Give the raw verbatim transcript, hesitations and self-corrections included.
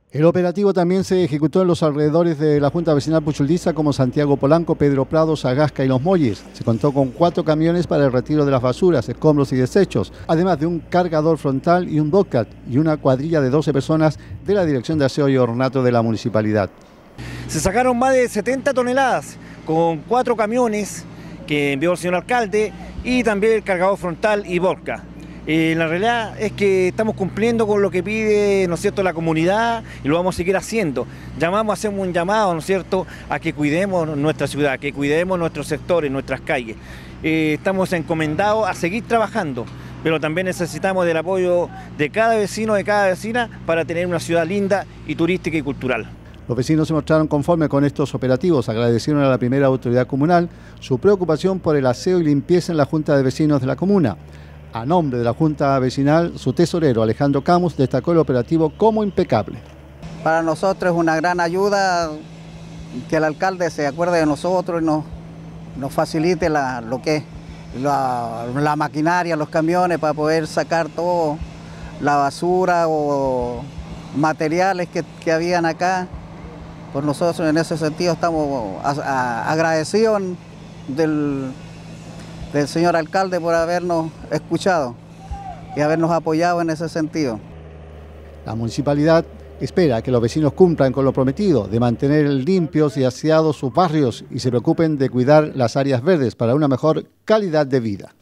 El operativo también se ejecutó en los alrededores de la Junta Vecinal Puchuldiza como Santiago Polanco, Pedro Prado, Sagasca y Los Molles. Se contó con cuatro camiones para el retiro de las basuras, escombros y desechos, además de un cargador frontal y un bobcat y una cuadrilla de doce personas de la Dirección de Aseo y Ornato de la Municipalidad. Se sacaron más de setenta toneladas con cuatro camiones que envió el señor alcalde y también el cargador frontal y bobcat. Eh, la realidad es que estamos cumpliendo con lo que pide, ¿no es cierto?, la comunidad y lo vamos a seguir haciendo. Llamamos, hacemos un llamado, ¿no es cierto?, a que cuidemos nuestra ciudad, que cuidemos nuestros sectores, nuestras calles. Eh, estamos encomendados a seguir trabajando, pero también necesitamos del apoyo de cada vecino, de cada vecina, para tener una ciudad linda y turística y cultural. Los vecinos se mostraron conformes con estos operativos, agradecieron a la primera autoridad comunal su preocupación por el aseo y limpieza en la Junta de Vecinos de la comuna. A nombre de la Junta Vecinal, su tesorero Alejandro Camus destacó el operativo como impecable. Para nosotros es una gran ayuda que el alcalde se acuerde de nosotros y nos, nos facilite la, lo que es la, la maquinaria, los camiones para poder sacar toda la basura o materiales que, que habían acá. Por nosotros en ese sentido estamos a, a, agradecidos del... del señor alcalde por habernos escuchado y habernos apoyado en ese sentido. La municipalidad espera que los vecinos cumplan con lo prometido de mantener limpios y aseados sus barrios y se preocupen de cuidar las áreas verdes para una mejor calidad de vida.